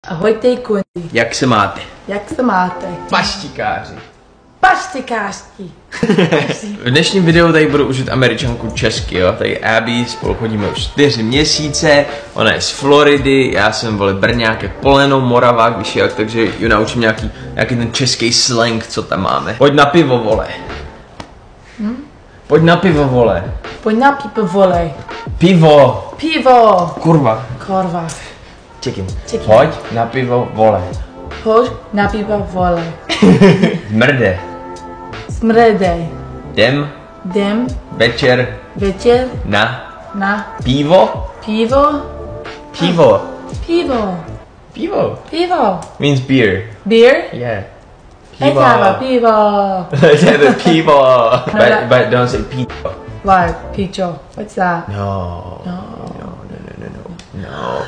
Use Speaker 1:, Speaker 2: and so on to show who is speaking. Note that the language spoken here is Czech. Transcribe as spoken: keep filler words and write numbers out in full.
Speaker 1: Ahojte kundi.
Speaker 2: Jak se máte?
Speaker 1: Jak se máte?
Speaker 2: Paštikáři.
Speaker 1: Paštikářti.
Speaker 2: V dnešním videu tady budu učit Američanku česky, jo. Tady Abby, spolu chodíme už čtyři měsíce, ona je z Floridy, já jsem vole Brňák, jak Poleno, Moravák, víš jak, takže ji naučím nějaký, nějaký ten český slang, co tam máme. Pojď na pivo, vole.
Speaker 1: Hm?
Speaker 2: Pojď na pivo, vole.
Speaker 1: Pojď na pivo, vole.
Speaker 2: Pivo.
Speaker 1: Pivo.
Speaker 2: Kurva.
Speaker 1: Kurva.
Speaker 2: Chicken.
Speaker 1: Chicken.
Speaker 2: Pojď na pivo, vole.
Speaker 1: Pojď na pivo, vole.
Speaker 2: Mrde.
Speaker 1: Smrdej.
Speaker 2: Jdem.
Speaker 1: Jdem.
Speaker 2: Večer.
Speaker 1: Večer.
Speaker 2: Na.
Speaker 1: Na.
Speaker 2: Pivo.
Speaker 1: Pivo.
Speaker 2: Pivo.
Speaker 1: Pivo.
Speaker 2: Pivo.
Speaker 1: Pivo.
Speaker 2: Means beer.
Speaker 1: Beer.
Speaker 2: Yeah.
Speaker 1: Pivo. Pivo.
Speaker 2: Yeah, the pivo. But but don't say pivo.
Speaker 1: Like picho. What's that?
Speaker 2: No.
Speaker 1: No.
Speaker 2: No no no no no. No.